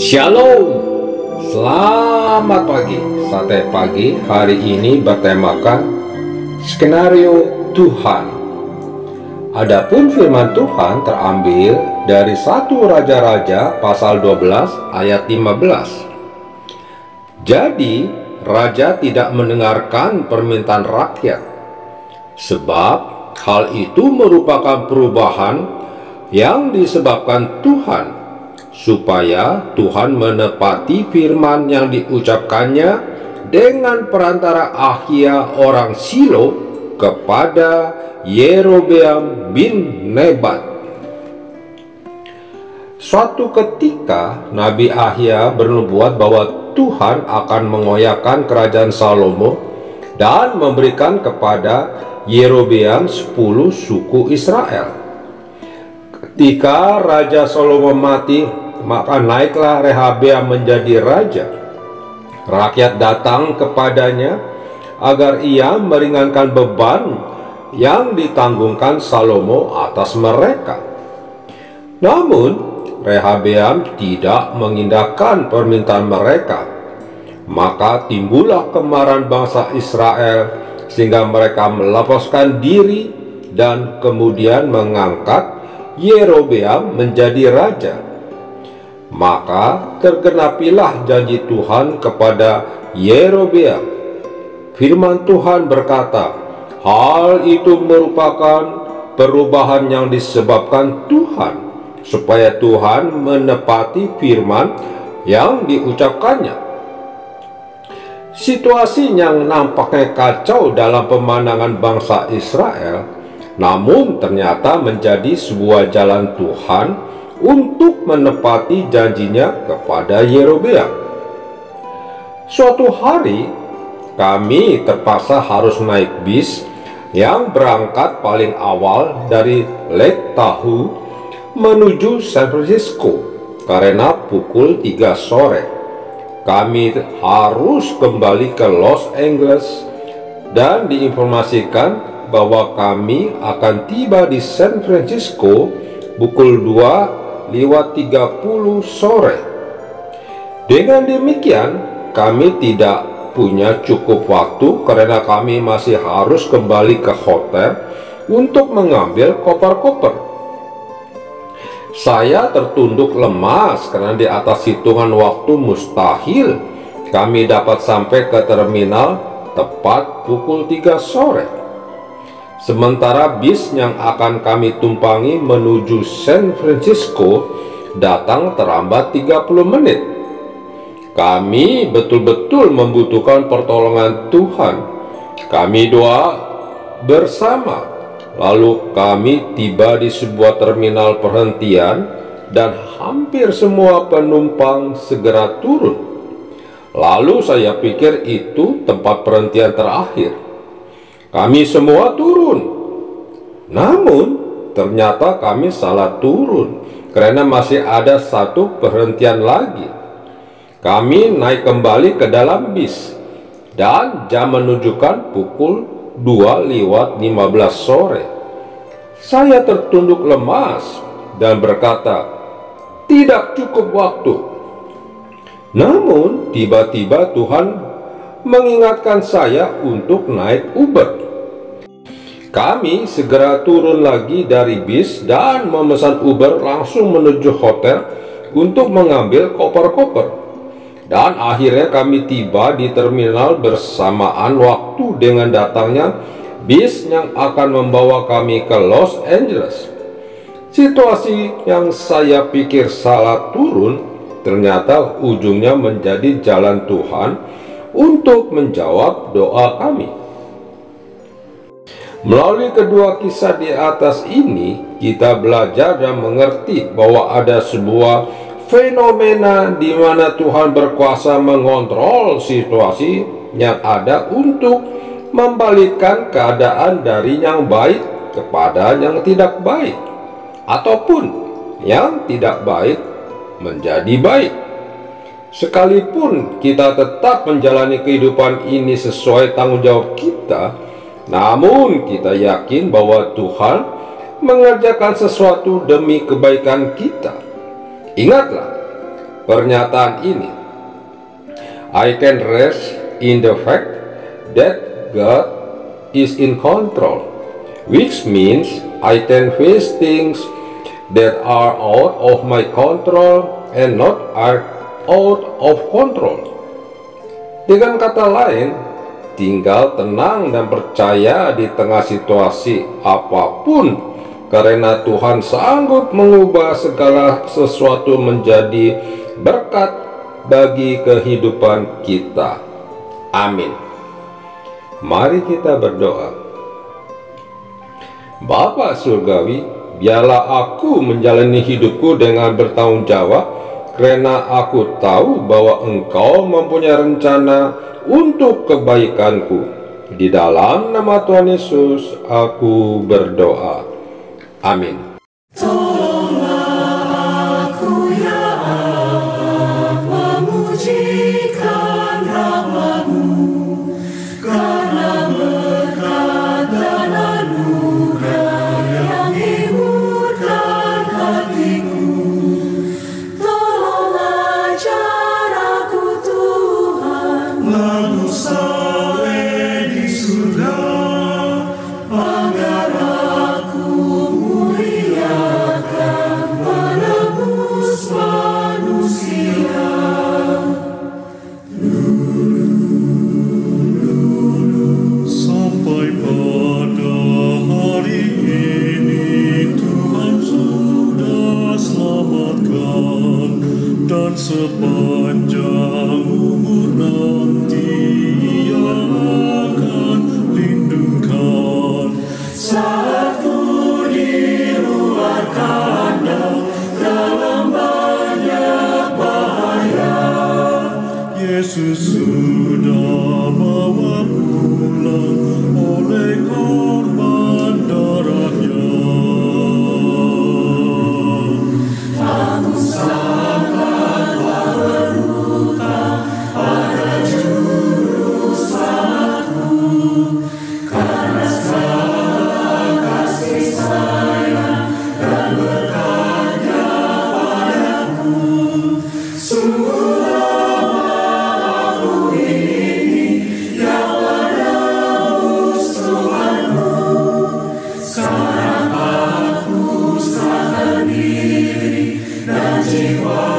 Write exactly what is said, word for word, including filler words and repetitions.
Shalom, selamat pagi. Sate pagi hari ini bertemakan skenario Tuhan. Adapun firman Tuhan terambil dari satu Raja-Raja pasal dua belas ayat lima belas. Jadi raja tidak mendengarkan permintaan rakyat, sebab hal itu merupakan perubahan yang disebabkan Tuhan, supaya Tuhan menepati firman yang diucapkannya dengan perantara Ahia orang Silo kepada Yerobeam bin Nebat. Suatu ketika Nabi Ahia bernubuat bahwa Tuhan akan mengoyakkan kerajaan Salomo dan memberikan kepada Yerobeam sepuluh suku Israel. Ketika Raja Salomo mati, maka naiklah Rehabeam menjadi raja. Rakyat datang kepadanya agar ia meringankan beban yang ditanggungkan Salomo atas mereka. Namun Rehabeam tidak mengindahkan permintaan mereka. Maka timbullah kemarahan bangsa Israel, sehingga mereka melepaskan diri dan kemudian mengangkat Yerobeam menjadi raja. Maka tergenapilah janji Tuhan kepada Yerobeam. Firman Tuhan berkata, hal itu merupakan perubahan yang disebabkan Tuhan, supaya Tuhan menepati firman yang diucapkannya. Situasi yang nampaknya kacau dalam pemandangan bangsa Israel, namun ternyata menjadi sebuah jalan Tuhan untuk menepati janjinya kepada Yerobeam. Suatu hari kami terpaksa harus naik bis yang berangkat paling awal dari Lake Tahoe menuju San Francisco karena pukul tiga sore. Kami harus kembali ke Los Angeles dan diinformasikan bahwa kami akan tiba di San Francisco pukul dua lewat tiga puluh sore. Dengan demikian, kami tidak punya cukup waktu karena kami masih harus kembali ke hotel untuk mengambil koper-koper. Saya tertunduk lemas karena di atas hitungan waktu mustahil kami dapat sampai ke terminal tepat pukul tiga sore. Sementara bis yang akan kami tumpangi menuju San Francisco datang terlambat tiga puluh menit. Kami betul-betul membutuhkan pertolongan Tuhan. Kami doa bersama. Lalu kami tiba di sebuah terminal perhentian dan hampir semua penumpang segera turun. Lalu saya pikir itu tempat perhentian terakhir. Kami semua turun. Namun ternyata kami salah turun karena masih ada satu perhentian lagi. Kami naik kembali ke dalam bis dan jam menunjukkan pukul dua lewat lima belas sore. Saya tertunduk lemas dan berkata, tidak cukup waktu. Namun tiba-tiba Tuhan mengingatkan saya untuk naik Uber. Kami segera turun lagi dari bis dan memesan Uber langsung menuju hotel untuk mengambil koper-koper. Dan akhirnya kami tiba di terminal bersamaan waktu dengan datangnya bis yang akan membawa kami ke Los Angeles. Situasi yang saya pikir salah turun ternyata ujungnya menjadi jalan Tuhan untuk menjawab doa kami. Melalui kedua kisah di atas ini, kita belajar dan mengerti bahwa ada sebuah fenomena di mana Tuhan berkuasa mengontrol situasi yang ada untuk membalikkan keadaan dari yang baik kepada yang tidak baik, ataupun yang tidak baik menjadi baik. Sekalipun kita tetap menjalani kehidupan ini sesuai tanggung jawab kita, namun kita yakin bahwa Tuhan mengerjakan sesuatu demi kebaikan kita. Ingatlah, pernyataan ini. I can rest in the fact that God is in control, which means I can face things that are out of my control and not are out of control. Dengan kata lain, tinggal tenang dan percaya di tengah situasi apapun, karena Tuhan sanggup mengubah segala sesuatu menjadi berkat bagi kehidupan kita. Amin. Mari kita berdoa. Bapa Surgawi, biarlah aku menjalani hidupku dengan bertanggung jawab, karena aku tahu bahwa Engkau mempunyai rencana untuk kebaikanku. Di dalam nama Tuhan Yesus aku berdoa. Amin. Sepanjang umur nanti Ia akan lindungkan saat ku di luar kandang dalam banyak bahaya. Yesus sudah bawa pulang oleh korban darahnya. Aku sangat berhutang pada Juru Selamatku, karena segala kasih sayang dan berkat-Nya padaku. Sungguh lama aku ini yang menebus Tuhanku. Sekarang aku serahkan diri dan jiwa